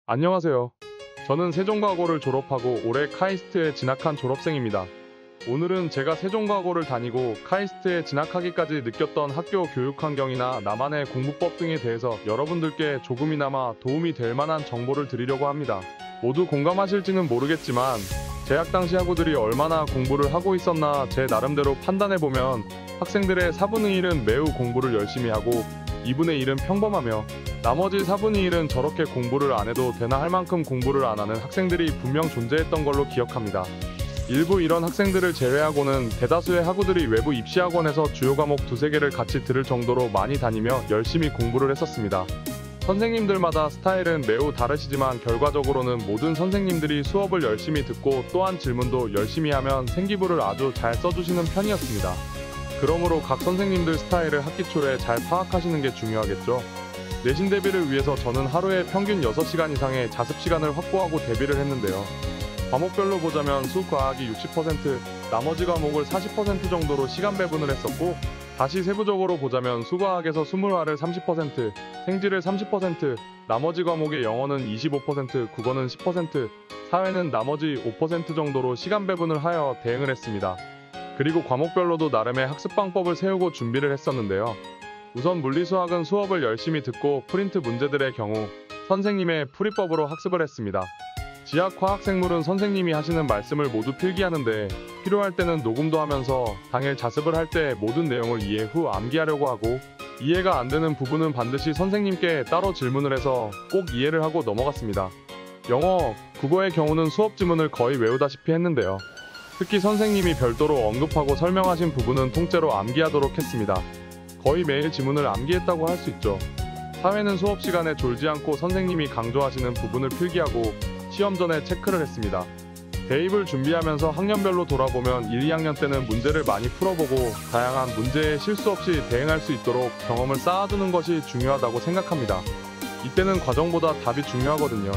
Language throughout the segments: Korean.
안녕하세요. 저는 세종과고를 졸업하고 올해 카이스트에 진학한 졸업생입니다. 오늘은 제가 세종과고를 다니고 카이스트에 진학하기까지 느꼈던 학교 교육 환경이나 나만의 공부법 등에 대해서 여러분들께 조금이나마 도움이 될 만한 정보를 드리려고 합니다. 모두 공감하실지는 모르겠지만 재학 당시 학우들이 얼마나 공부를 하고 있었나 제 나름대로 판단해보면 학생들의 4분의 1은 매우 공부를 열심히 하고 2분의 1은 평범하며 나머지 4분의 1은 저렇게 공부를 안 해도 되나 할 만큼 공부를 안 하는 학생들이 분명 존재했던 걸로 기억합니다. 일부 이런 학생들을 제외하고는 대다수의 학우들이 외부 입시학원에서 주요 과목 두세 개를 같이 들을 정도로 많이 다니며 열심히 공부를 했었습니다. 선생님들마다 스타일은 매우 다르시지만 결과적으로는 모든 선생님들이 수업을 열심히 듣고 또한 질문도 열심히 하면 생기부를 아주 잘 써주시는 편이었습니다. 그러므로 각 선생님들 스타일을 학기 초에 잘 파악하시는 게 중요하겠죠. 내신 대비를 위해서 저는 하루에 평균 6시간 이상의 자습 시간을 확보하고 대비를 했는데요. 과목별로 보자면 수과학이 60%, 나머지 과목을 40% 정도로 시간 배분을 했었고, 다시 세부적으로 보자면 수과학에서 20화를 30%, 생지를 30%, 나머지 과목의 영어는 25%, 국어는 10%, 사회는 나머지 5% 정도로 시간 배분을 하여 대응을 했습니다. 그리고 과목별로도 나름의 학습방법을 세우고 준비를 했었는데요. 우선 물리수학은 수업을 열심히 듣고 프린트 문제들의 경우 선생님의 풀이법으로 학습을 했습니다. 지학, 화학, 생물은 선생님이 하시는 말씀을 모두 필기하는데 필요할 때는 녹음도 하면서 당일 자습을 할 때 모든 내용을 이해 후 암기하려고 하고, 이해가 안 되는 부분은 반드시 선생님께 따로 질문을 해서 꼭 이해를 하고 넘어갔습니다. 영어, 국어의 경우는 수업 지문을 거의 외우다시피 했는데요. 특히 선생님이 별도로 언급하고 설명하신 부분은 통째로 암기하도록 했습니다. 거의 매일 지문을 암기했다고 할 수 있죠. 사회는 수업 시간에 졸지 않고 선생님이 강조하시는 부분을 필기하고 시험 전에 체크를 했습니다. 대입을 준비하면서 학년별로 돌아보면 1, 2학년 때는 문제를 많이 풀어보고 다양한 문제에 실수 없이 대응할 수 있도록 경험을 쌓아두는 것이 중요하다고 생각합니다. 이때는 과정보다 답이 중요하거든요.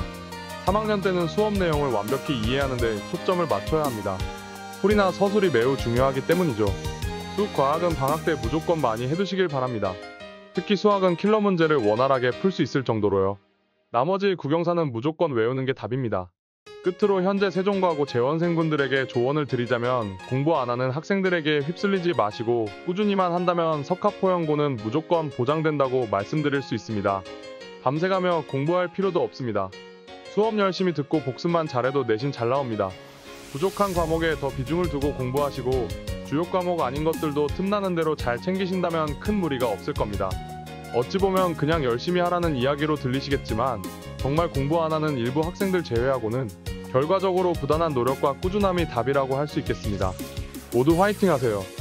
3학년 때는 수업 내용을 완벽히 이해하는데 초점을 맞춰야 합니다. 풀이나 서술이 매우 중요하기 때문이죠. 수과학은 방학 때 무조건 많이 해두시길 바랍니다. 특히 수학은 킬러 문제를 원활하게 풀 수 있을 정도로요. 나머지 국영사는 무조건 외우는 게 답입니다. 끝으로 현재 세종과고 재원생분들에게 조언을 드리자면 공부 안 하는 학생들에게 휩쓸리지 마시고 꾸준히만 한다면 석학포연고는 무조건 보장된다고 말씀드릴 수 있습니다. 밤새가며 공부할 필요도 없습니다. 수업 열심히 듣고 복습만 잘해도 내신 잘 나옵니다. 부족한 과목에 더 비중을 두고 공부하시고 주요 과목 아닌 것들도 틈나는 대로 잘 챙기신다면 큰 무리가 없을 겁니다. 어찌 보면 그냥 열심히 하라는 이야기로 들리시겠지만 정말 공부 안 하는 일부 학생들 제외하고는 결과적으로 부단한 노력과 꾸준함이 답이라고 할 수 있겠습니다. 모두 화이팅 하세요.